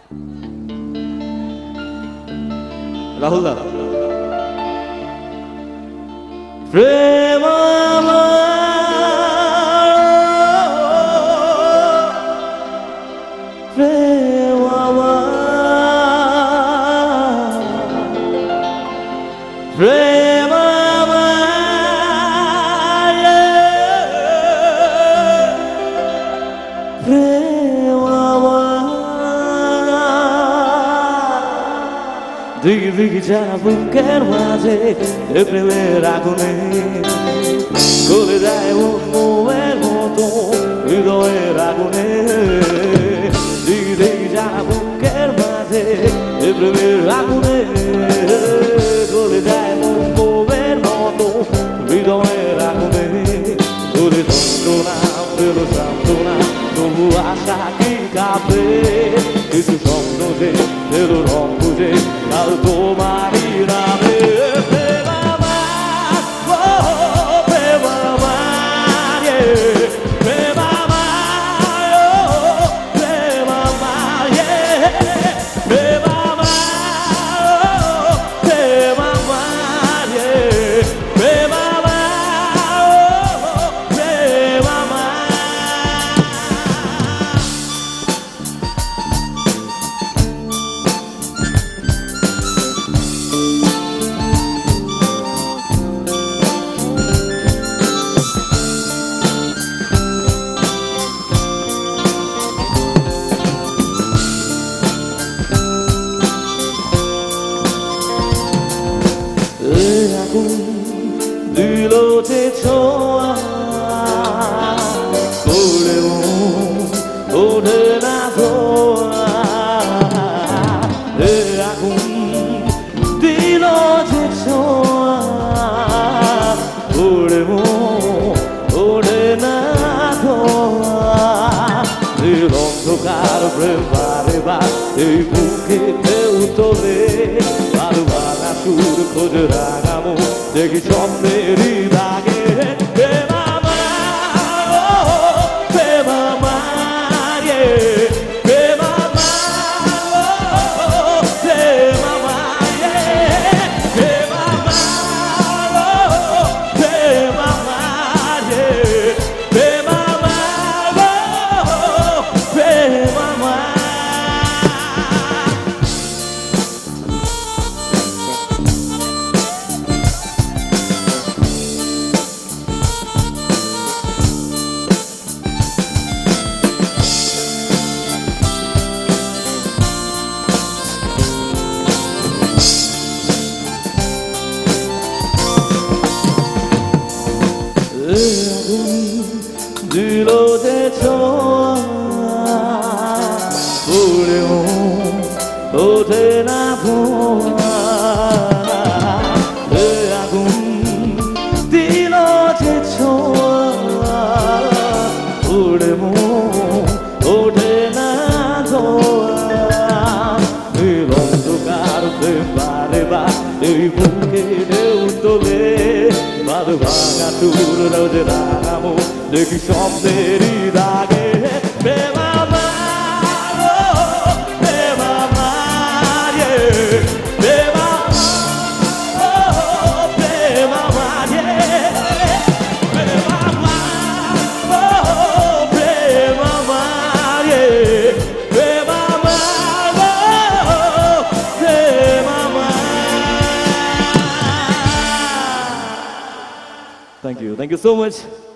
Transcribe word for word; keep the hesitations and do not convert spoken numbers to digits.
রাহুল দা প্রেম প্রেম প্রেম দিকে দিকে যারা বুকের মাঝে প্রেমের আগুনে গলে যায় মোয়ের মতো হৃদয়ের আগুনে দিকে দিকে যারা বুকের মাঝে প্রেমের আগুনে গলে যায় মোয়ের মতো হৃদয়ের আগুনে গলে যন্ত্রণা পেলো সান্ত্বনা তবু আশা কি কাঁপে কিছু স্বপ্ন যে এলো রং বুঝে কাল তোমারই নামে প্রেম আমার, ও প্রেম আমার, প্রেম আমার, ও প্রেম আমার, প্রেম আমার, প্রেম আমার, প্রেম আমার, প্রেম আমার। দিল যে ছোঁয়া করলেও ওঠে না ধোয়া আগুন দিল যে ছোঁয়া করলেও ওঠে না ধোয়া দিল অন্ধকার প্রেম বারে বার এই বুকে ঢেউ তোলে বারো বারা সুর খোঁজ রাঙামো দেখি স্বপ্নেরই দাগে প্রেম আমার, ও প্রেম আমার, প্রেম আমার, ও প্রেম আমার, প্রেম আমার, ও প্রেম আমার, প্রেম আমার, ও প্রেম আমার। দিল যে ছোঁয়া করলেও ওঠে না ধোঁয়া আগুন দিল যে ছোঁয়া করলেও ওঠে না ধোঁয়া অন্ধকার প্রেম বারে বার এই বুকে ঢেউ তোলে বাদ ভাঙা টুর রোজ রাঙামো দেখি স্বপ্নেরই দাগে প্রেম আমার, ও প্রেম আমার, প্রেম আমার, ও প্রেম আমার, প্রেম আমার, ও প্রেম আমার, প্রেম আমার, ও প্রেম আমার। Thank you. Thank you so much.